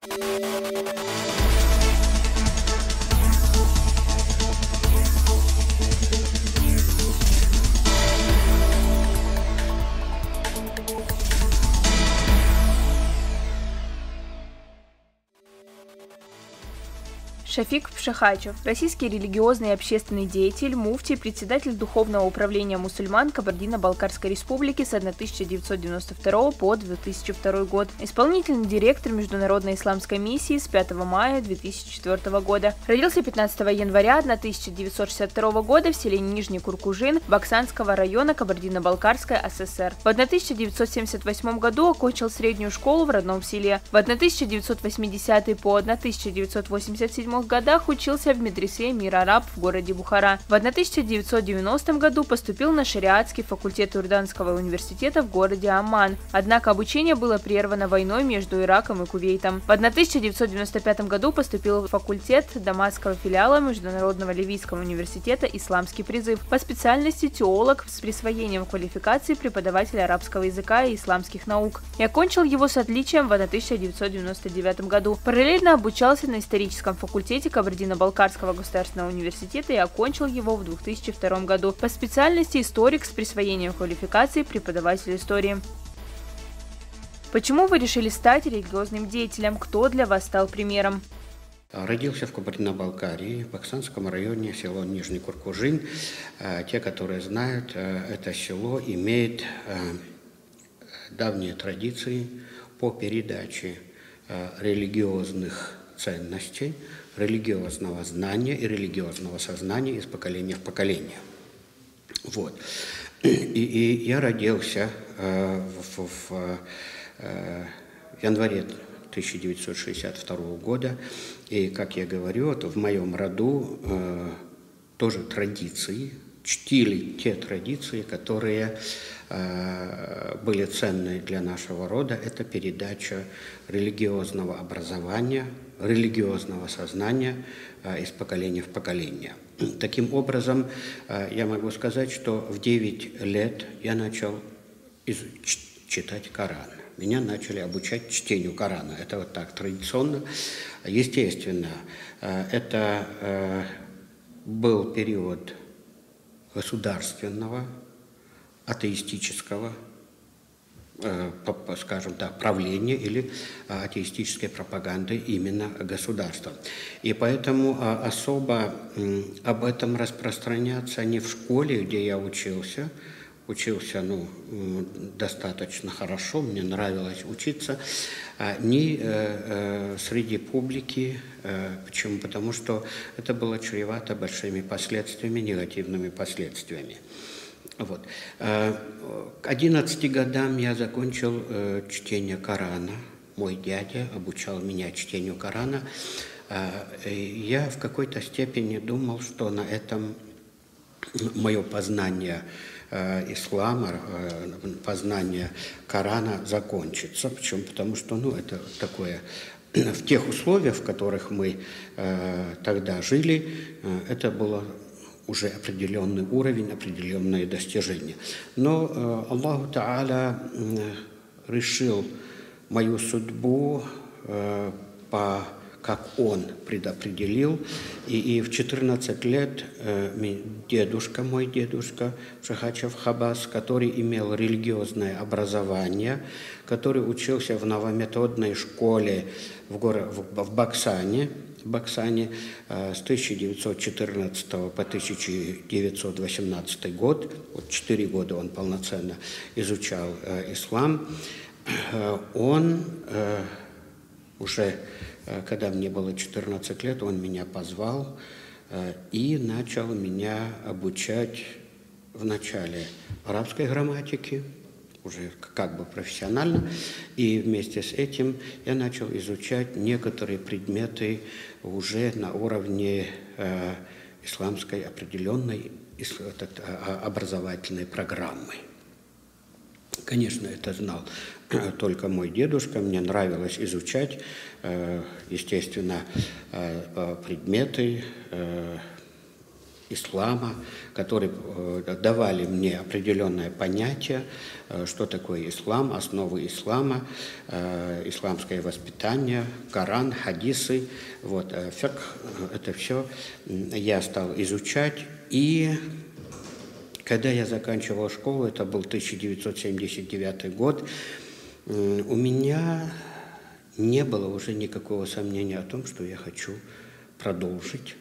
Шафик Пшехачев – российский религиозный и общественный деятель, муфтий, председатель Духовного управления мусульман Кабардино-Балкарской республики с 1992 по 2002 год, исполнительный директор Международной исламской миссии с 5 мая 2004 года. Родился 15 января 1962 года в селе Нижний Куркужин Баксанского района Кабардино-Балкарской ССР. В 1978 году окончил среднюю школу в родном селе. В 1980 по 1987 годах учился в медресе Мир Араб в городе Бухара. В 1990 году поступил на шариатский факультет Иорданского университета в городе Амман. Однако обучение было прервано войной между Ираком и Кувейтом. В 1995 году поступил в факультет Дамасского филиала Международного ливийского университета «Исламский призыв» по специальности теолог с присвоением квалификации преподавателя арабского языка и исламских наук. И окончил его с отличием в 1999 году. Параллельно обучался на историческом факультете Кабардино-Балкарского государственного университета и окончил его в 2002 году по специальности историк с присвоением квалификации преподаватель истории. Почему вы решили стать религиозным деятелем? Кто для вас стал примером? Родился в Кабардино-Балкарии, в Баксанском районе, село Нижний Куркужин. Те, которые знают, это село имеет давние традиции по передаче религиозных ценностей, религиозного знания и религиозного сознания из поколения в поколение. Вот. И я родился в январе 1962 года, и, как я говорю, вот в моем роду тоже традиции, чтили те традиции, которые были ценны для нашего рода. Это передача религиозного образования, религиозного сознания из поколения в поколение. Таким образом, я могу сказать, что в 9 лет я начал читать Коран. Меня начали обучать чтению Корана. Это вот так традиционно. Естественно, это был период государственного, атеистического, скажем так, правления или атеистической пропаганды именно государства. И поэтому особо об этом распространяться не в школе, где я учился достаточно хорошо, мне нравилось учиться, ни среди публики. Почему? Потому что это было чревато большими последствиями, негативными последствиями. Вот. К 11 годам я закончил чтение Корана. Мой дядя обучал меня чтению Корана. Я в какой-то степени думал, что на этом мое познание ислама, познание Корана закончится. Почему? Потому что это такое, в тех условиях, в которых мы тогда жили, это было уже определенный уровень, определенные достижения. Но Аллаху Та'аля решил мою судьбу как Он предопределил. И в 14 лет мой дедушка Пшехачев Хабас, который имел религиозное образование, который учился в новометодной школе в Баксане, с 1914 по 1918 год, вот 4 года он полноценно изучал ислам. Он уже, когда мне было 14 лет, он меня позвал и начал меня обучать вначале арабской грамматике, уже как бы профессионально, и вместе с этим я начал изучать некоторые предметы уже на уровне исламской определенной образовательной программы. Конечно, это знал только мой дедушка, мне нравилось изучать, естественно, предметы ислама, которые давали мне определенное понятие, что такое ислам, основы ислама, исламское воспитание, Коран, хадисы, вот, фикх, это все я стал изучать. И когда я заканчивал школу, это был 1979 год, у меня не было уже никакого сомнения о том, что я хочу продолжить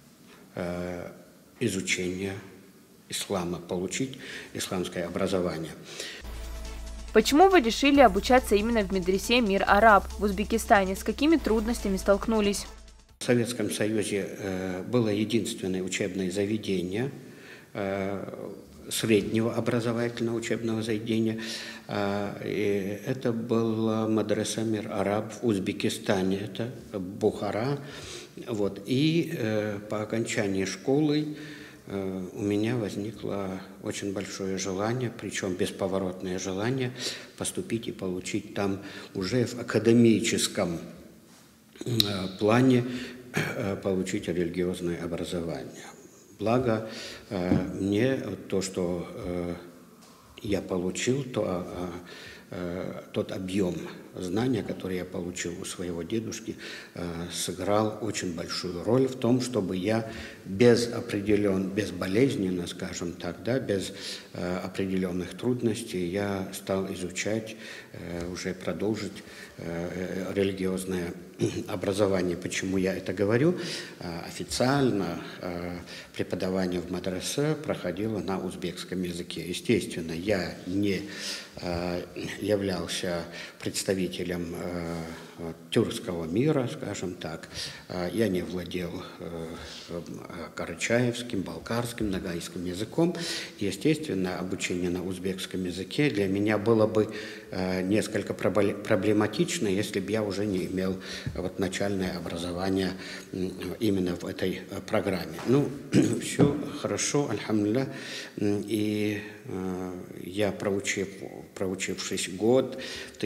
изучение ислама, получить исламское образование. Почему вы решили обучаться именно в медресе «Мир Араб» в Узбекистане? С какими трудностями столкнулись? В Советском Союзе было единственное учебное заведение среднего образовательного учебного заведения. И это был мадраса «Мир Араб» в Узбекистане, это Бухара. Вот. И по окончании школы у меня возникло очень большое желание, причем бесповоротное желание, поступить и получить там уже в академическом плане получить религиозное образование. Благо мне то, что я получил, тот объем знания, который я получил у своего дедушки, сыграл очень большую роль в том, чтобы я безболезненно, скажем так, да, без определенных трудностей, я стал изучать, уже продолжить религиозное образование. Почему я это говорю? Официально преподавание в мадресе проходило на узбекском языке. Естественно, я не являлся представителем тюркского мира, скажем так. Я не владел карачаевским, балкарским, ногайским языком. Естественно, обучение на узбекском языке для меня было бы несколько проблематично, если бы я уже не имел вот начальное образование именно в этой программе. Ну, все хорошо, альхамдулилля. И я, проучившись год, в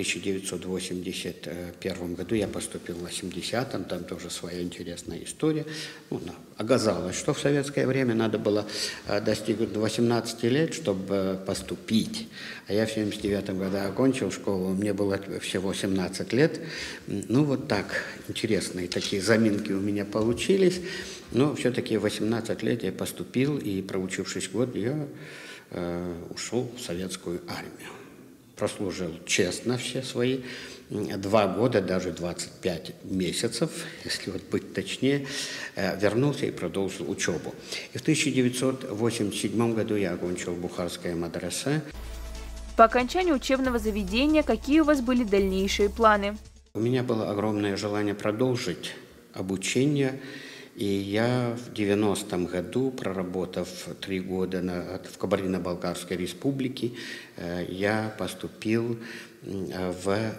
1981 году я поступил в 80-м, там тоже своя интересная история. Ну, оказалось, что в советское время надо было достигнуть 18 лет, чтобы поступить. А я в 79 году окончил школу, мне было всего 17 лет. Ну, вот так интересные такие заминки у меня получились. Но все-таки в 18 лет я поступил, и, проучившись год, я ушел в советскую армию. Прослужил честно все свои 2 года, даже 25 месяцев, если вот быть точнее, вернулся и продолжил учебу. И в 1987 году я окончил Бухарское мадресе. По окончанию учебного заведения какие у вас были дальнейшие планы? У меня было огромное желание продолжить обучение. И я в 90-м году, проработав 3 года в Кабардино-Балкарской республике, я поступил в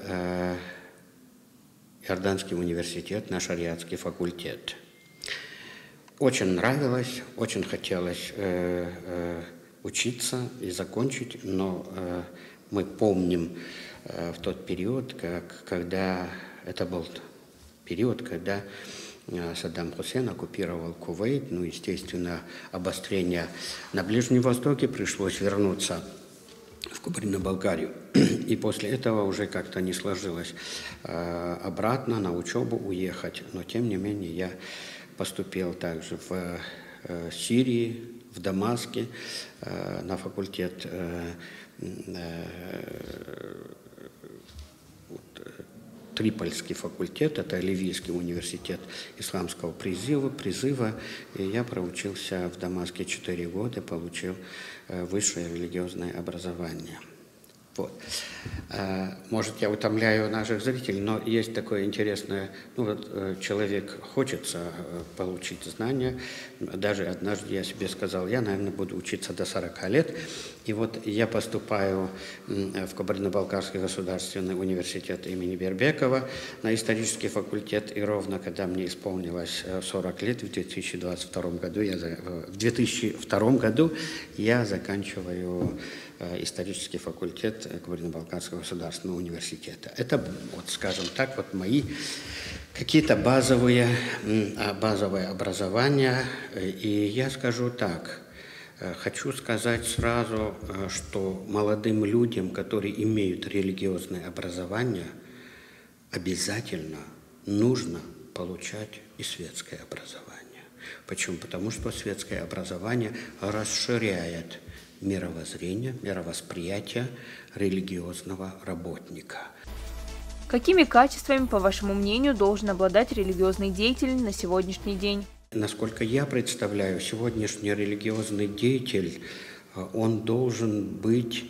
Иорданский университет на шариатский факультет. Очень нравилось, очень хотелось учиться и закончить, но мы помним в тот период, когда это был период, когда Саддам Хусейн оккупировал Кувейт, ну, естественно, обострение на Ближнем Востоке, пришлось вернуться в Кабардино-Балкарию. И после этого уже как-то не сложилось обратно на учебу уехать. Но, тем не менее, я поступил также в Сирии, в Дамаске, на факультет Трипольский факультет, это Ливийский университет исламского призыва. И я проучился в Дамаске 4 года, получил высшее религиозное образование. Вот. Может, я утомляю наших зрителей, но есть такое интересное, ну вот человек хочется получить знания. Даже однажды я себе сказал, я, наверное, буду учиться до 40 лет. И вот я поступаю в Кабардино-Балкарский государственный университет имени Бербекова на исторический факультет. И ровно когда мне исполнилось 40 лет, в 2002 году я заканчиваю исторический факультет Кабардино-Балкарского государственного университета. Это, вот, скажем так, вот мои какие-то базовое образование. И я скажу так, хочу сказать сразу, что молодым людям, которые имеют религиозное образование, обязательно нужно получать и светское образование. Почему? Потому что светское образование расширяет мировоззрение, мировосприятие религиозного работника. Какими качествами, по вашему мнению, должен обладать религиозный деятель на сегодняшний день? Насколько я представляю, сегодняшний религиозный деятель, он должен быть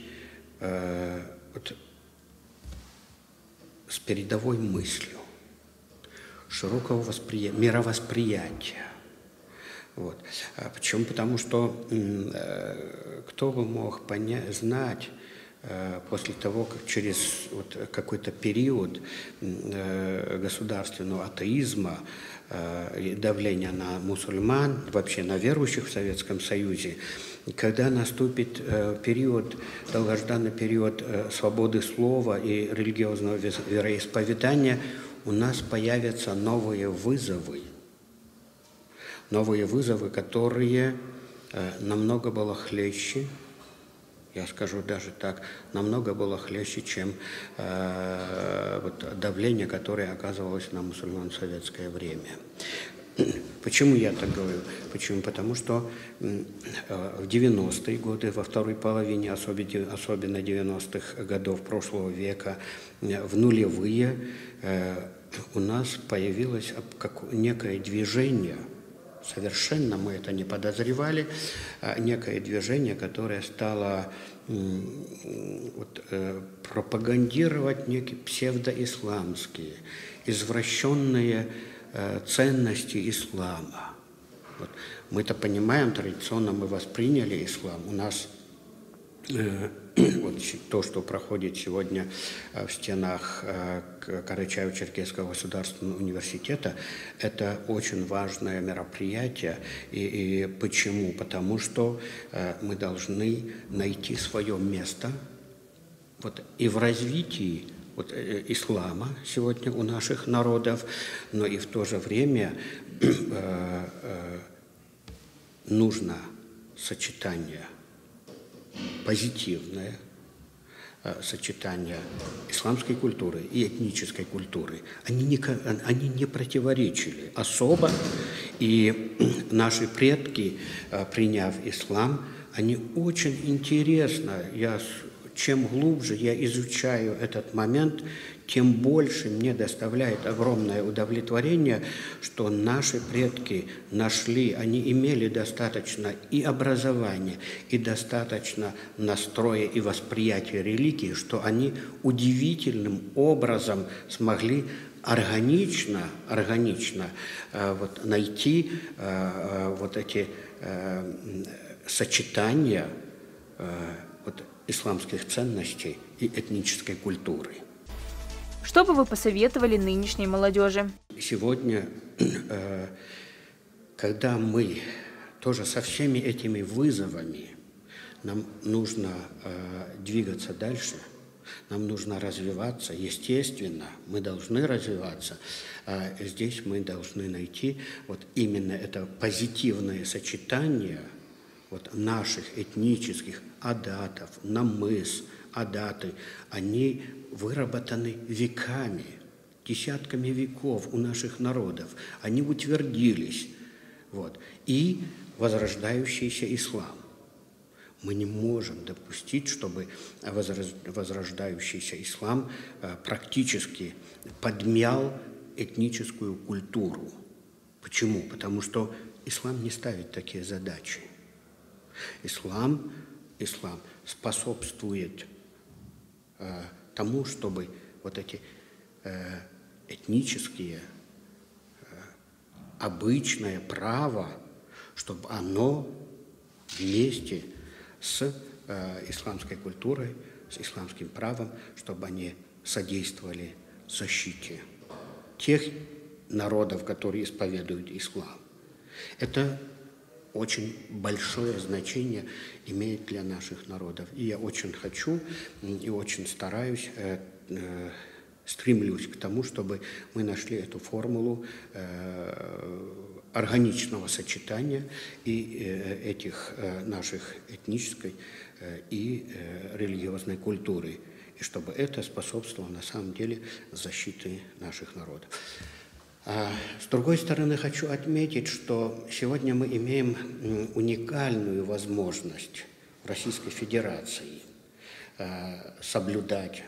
с передовой мыслью, широкого мировосприятия. Вот. Почему? Потому что кто бы мог знать после того, как через какой-то период государственного атеизма и давления на мусульман, вообще на верующих в Советском Союзе, когда наступит долгожданный период свободы слова и религиозного вероисповедания, у нас появятся новые вызовы, которые намного было хлеще, я скажу даже так, намного было хлеще, чем давление, которое оказывалось на мусульман в советское время. Почему я так говорю? Почему? Потому что в 90-е годы, во второй половине, особенно 90-х годов прошлого века, в нулевые, у нас появилось некое движение, совершенно мы это не подозревали, некое движение, которое стало пропагандировать некие псевдоисламские, извращенные ценности ислама. Мы-то понимаем, традиционно мы восприняли ислам. У нас то, что проходит сегодня в стенах Карачаево-Черкесского государственного университета, это очень важное мероприятие. И почему? Потому что мы должны найти свое место и в развитии ислама сегодня у наших народов, но и в то же время нужно сочетание позитивное, сочетание исламской культуры и этнической культуры. Они не противоречили особо, и наши предки, приняв ислам, они очень интересно, чем глубже я изучаю этот момент, тем больше мне доставляет огромное удовлетворение, что наши предки они имели достаточно и образования, и достаточно настроя и восприятия религии, что они удивительным образом смогли органично найти эти сочетания исламских ценностей и этнической культуры. Что бы вы посоветовали нынешней молодежи? Сегодня, когда мы тоже со всеми этими вызовами, нам нужно двигаться дальше, нам нужно развиваться, естественно, мы должны развиваться. Здесь мы должны найти именно это позитивное сочетание наших этнических адатов, намыс, адаты, они выработаны веками, десятками веков у наших народов. Они утвердились. И возрождающийся ислам. Мы не можем допустить, чтобы возрождающийся ислам практически подмял этническую культуру. Почему? Потому что ислам не ставит такие задачи. Ислам способствует тому, чтобы эти этнические, обычное право, чтобы оно вместе с исламской культурой, с исламским правом, чтобы они содействовали защите тех народов, которые исповедуют ислам. Это очень большое значение имеет для наших народов. И я очень хочу и очень стараюсь стремлюсь к тому, чтобы мы нашли эту формулу органичного сочетания и этих наших этнической и религиозной культуры, и чтобы это способствовало на самом деле защите наших народов. С другой стороны, хочу отметить, что сегодня мы имеем уникальную возможность в Российской Федерации соблюдая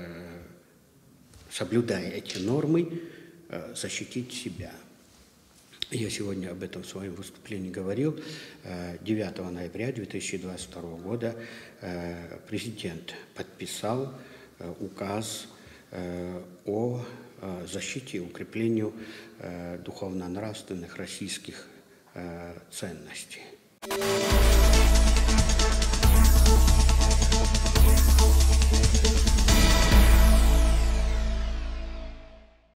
эти нормы, защитить себя. Я сегодня об этом в своем выступлении говорил. 9 ноября 2022 года президент подписал указ о защите и укреплению духовно-нравственных российских ценностей.